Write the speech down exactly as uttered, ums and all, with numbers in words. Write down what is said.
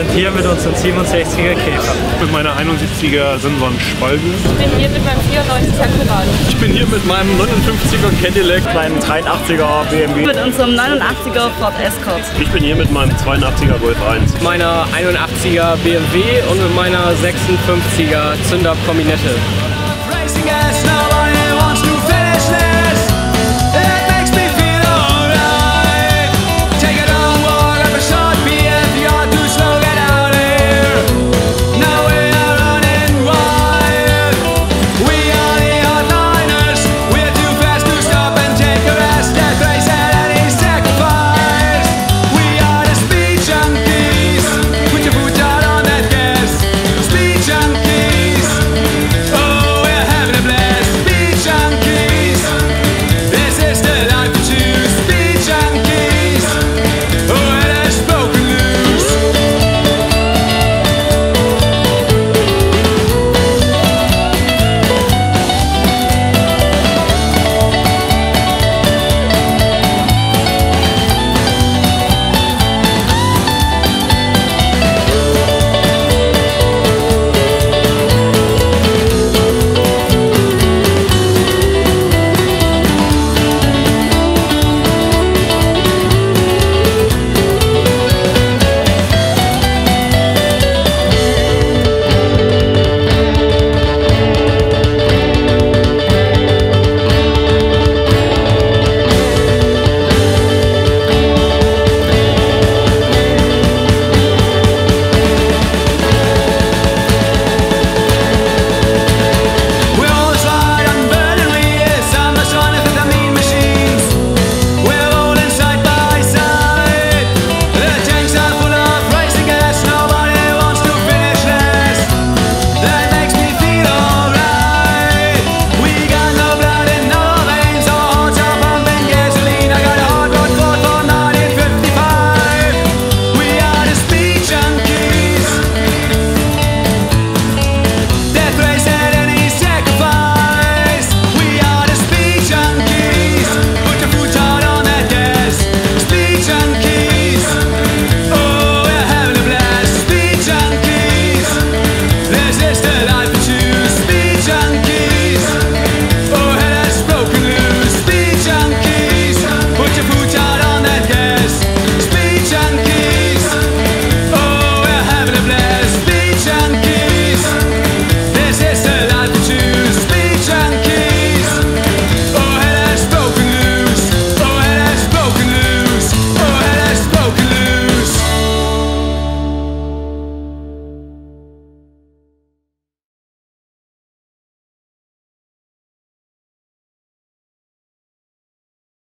Hier mit unserem siebenundsechziger Käfer. Mit meiner einundsiebziger Sensoren Spalten. Ich bin hier mit meinem vierundneunziger Kommando. Ich bin hier mit meinem neunundfünfziger Cadillac, meinem dreiundachtziger B M W. Mit unserem neunundachtziger Ford Escort. Ich bin hier mit meinem zweiundachtziger Golf eins. Meiner einundachtziger B M W und mit meiner sechsundfünfziger Zünder Kombinette.